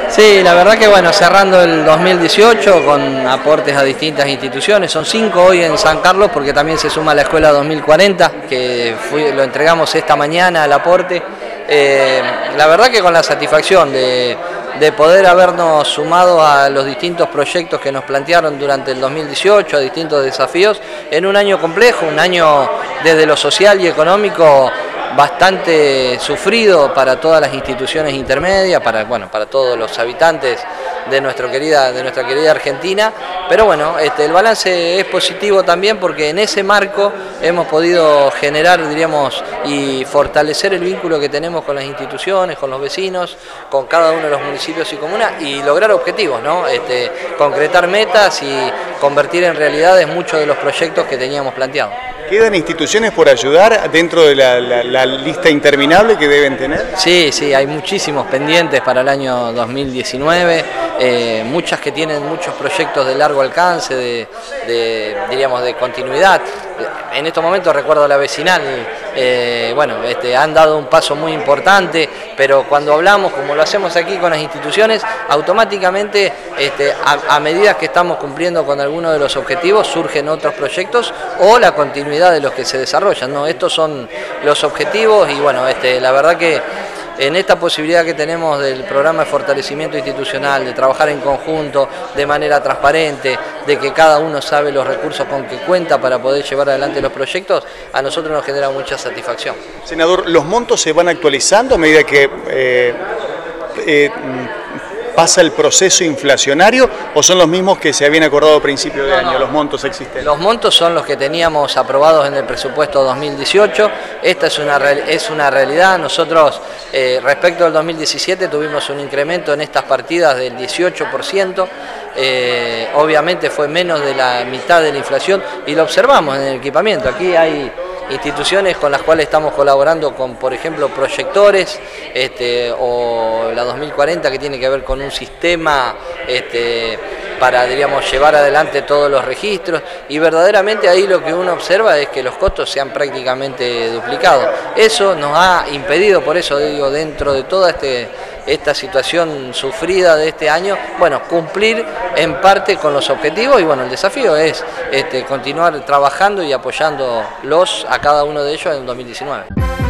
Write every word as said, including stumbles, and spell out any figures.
Sí, la verdad que bueno, cerrando el dos mil dieciocho con aportes a distintas instituciones, son cinco hoy en San Carlos porque también se suma la Escuela dos mil cuarenta, que fui, lo entregamos esta mañana al aporte. Eh, la verdad que con la satisfacción de, de poder habernos sumado a los distintos proyectos que nos plantearon durante el dos mil dieciocho, a distintos desafíos, en un año complejo, un año desde lo social y económico bastante sufrido para todas las instituciones intermedias, para, bueno, para todos los habitantes de, nuestro querida, de nuestra querida Argentina, pero bueno, este, el balance es positivo también porque en ese marco hemos podido generar, diríamos, y fortalecer el vínculo que tenemos con las instituciones, con los vecinos, con cada uno de los municipios y comunas y lograr objetivos, ¿no? Este, concretar metas y convertir en realidades muchos de los proyectos que teníamos planteados. ¿Quedan instituciones por ayudar dentro de la, la, la lista interminable que deben tener? Sí, sí, hay muchísimos pendientes para el año dos mil diecinueve, eh, muchas que tienen muchos proyectos de largo alcance, de, de, diríamos, de continuidad. En estos momentos recuerdo la vecinal, eh, bueno, este, han dado un paso muy importante, pero cuando hablamos, como lo hacemos aquí con las instituciones, automáticamente este, a, a medida que estamos cumpliendo con algunos de los objetivos, surgen otros proyectos o la continuidad de los que se desarrollan, ¿no? Estos son los objetivos y bueno, este, la verdad que en esta posibilidad que tenemos del programa de fortalecimiento institucional, de trabajar en conjunto, de manera transparente, de que cada uno sabe los recursos con que cuenta para poder llevar adelante los proyectos, a nosotros nos genera mucha satisfacción. Senador, ¿los montos se van actualizando a medida que eh, eh, pasa el proceso inflacionario o son los mismos que se habían acordado a principio de no, año, no. los montos existentes? Los montos son los que teníamos aprobados en el presupuesto dos mil dieciocho, esta es una, es una realidad. Nosotros eh, respecto al dos mil diecisiete tuvimos un incremento en estas partidas del dieciocho por ciento, eh, obviamente fue menos de la mitad de la inflación y lo observamos en el equipamiento. Aquí hay instituciones con las cuales estamos colaborando con, por ejemplo, proyectores, este, o la dos mil cuarenta que tiene que ver con un sistema este, para, diríamos, llevar adelante todos los registros y verdaderamente ahí lo que uno observa es que los costos se han prácticamente duplicado. Eso nos ha impedido, por eso digo, dentro de toda este, esta situación sufrida de este año, bueno, cumplir en parte con los objetivos y bueno, el desafío es este, continuar trabajando y apoyándolos a cada uno de ellos en el dos mil diecinueve.